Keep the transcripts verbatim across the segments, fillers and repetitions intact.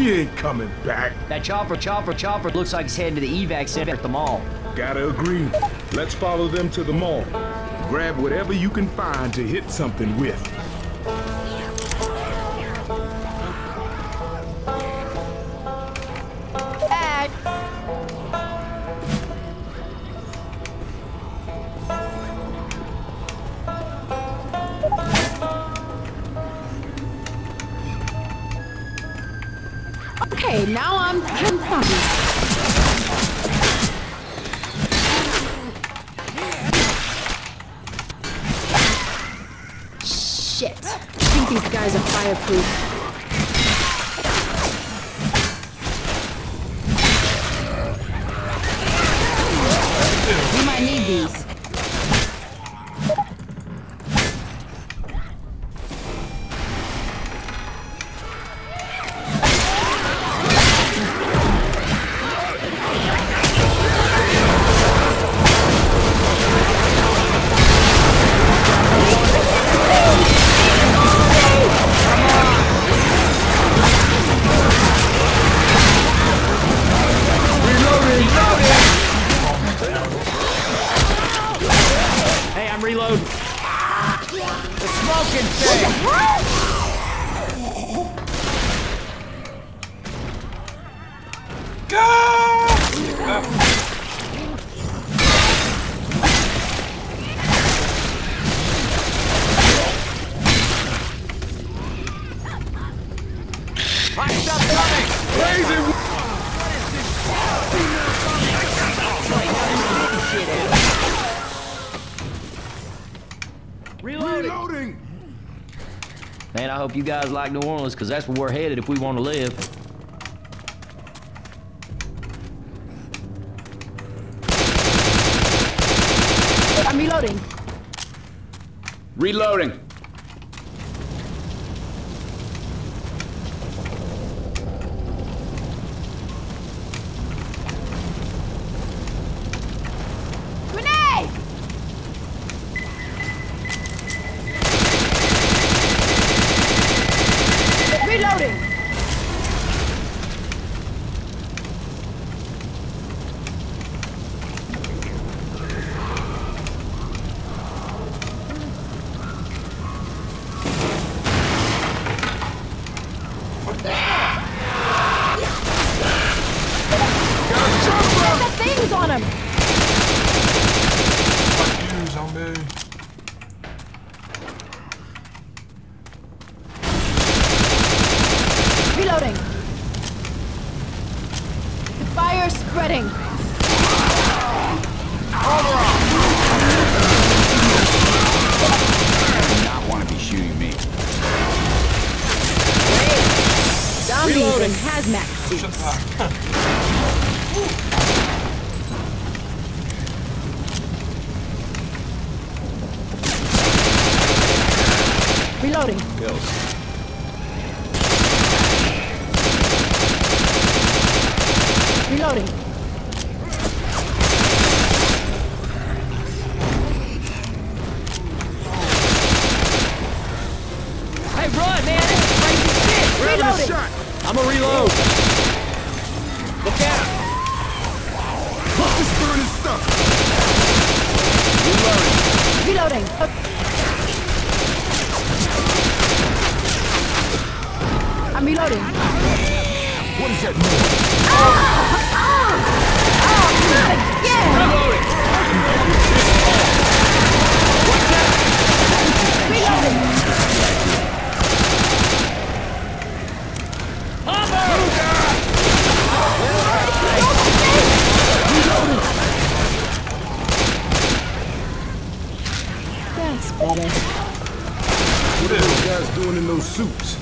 She ain't coming back. That chopper, chopper, chopper looks like it's heading to the evac center at the mall. Gotta agree. Let's follow them to the mall. Grab whatever you can find to hit something with. Dad. Okay, now I'm confused. Shit. I think these guys are fireproof. We might need these. Reload. The smoking thing. Go! Hot stuff coming. Crazy. Reloading. Reloading. Man, I hope you guys like New Orleans, because that's where we're headed if we want to live. I'm reloading. Reloading. Grenade! Reloading! The things on him! Fuck you, zombie. Reloading. The fire's spreading. You do not want to be shooting me. Zombies Reloading. in hazmat suits. Reloading. Kills. Reloading. Hey, run, man! This is crazy shit! Grabbing a Reloading. shot. I'm gonna reload. Look out! Fuck this burning stuff. Reloading. Reloading. I'm reloading. What is that noise? Oh, not again! Reloading. Watch out! Reloading. That's better. What are those guys doing in those suits?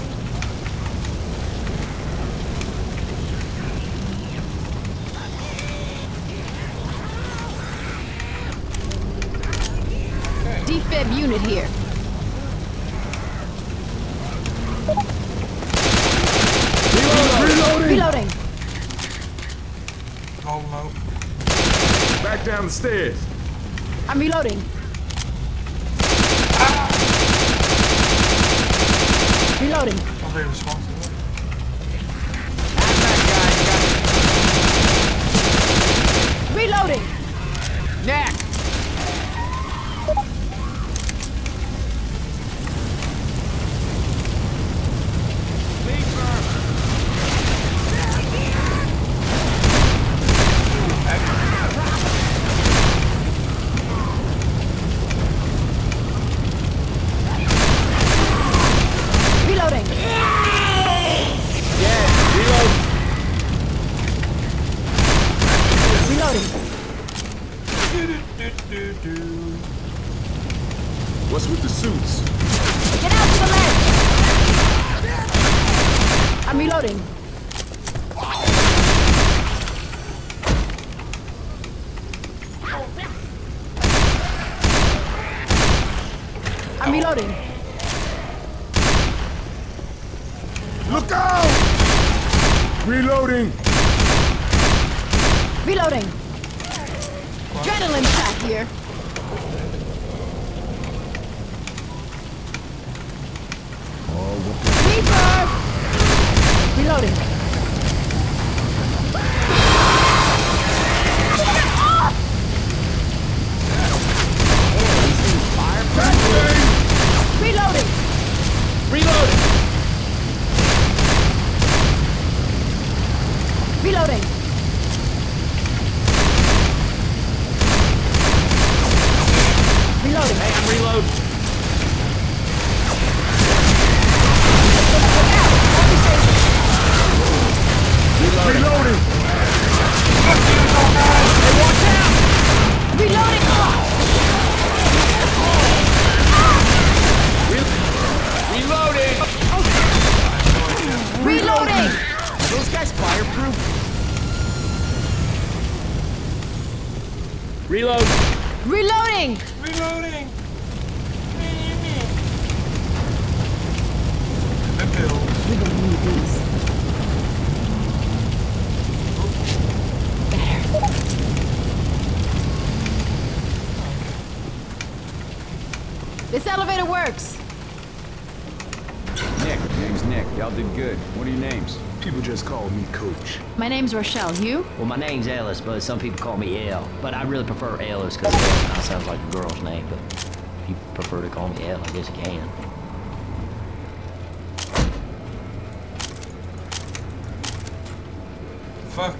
Defib unit here. Reloading. Reloading. Oh no. Back down the stairs. I'm reloading. Reloading. I'm very responsible. Reloading. Neck! Reloading. Yeah, reload. Reloading. What's with the suits? Get out to the ledge. I'm reloading. I'm reloading. Look out! Reloading! Reloading. Adrenaline shot here. Reaper! Reloading. Reloading. Reloading! Reloading. Reloading. Hey, I'm reloading. Reloading. Reloading! Reloading. Reloading! Reloading. Are those guys fireproof? Reload! Reloading. Reloading. The pills. We're gonna need these. This elevator works. Nick. Name's Nick. Y'all did good. What are your names? People just call me Coach. My name's Rochelle. You? Well, my name's Ellis, but some people call me El. But I really prefer Ellis because El kind of sounds like a girl's name. But if you prefer to call me El, I guess you can. Fuck.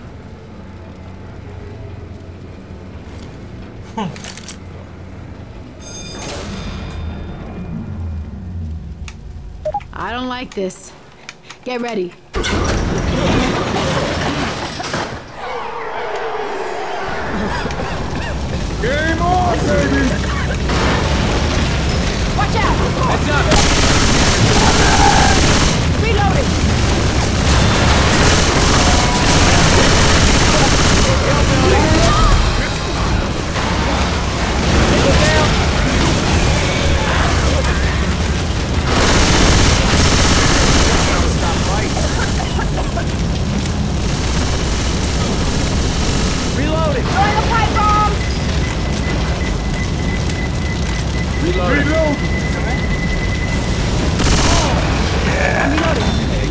I don't like this. Get ready. Game on, baby! Watch out! Heads up! Reloading. Reloading! Throwing a pipe bomb. Reloading! Reload! I'm reloading.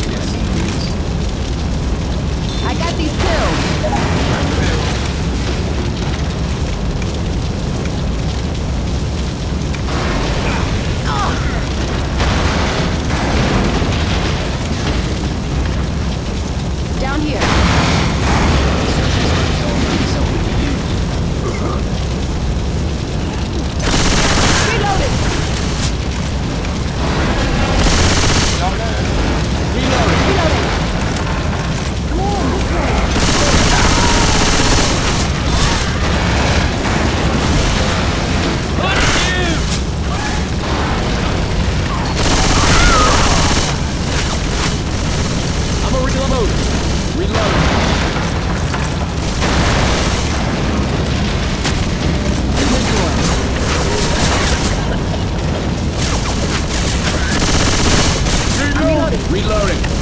I got these pills. Down here. Reloading. Reloading! Reloading. Come on, this way. I'm a reload! Reload! I'm reloading. Reloading!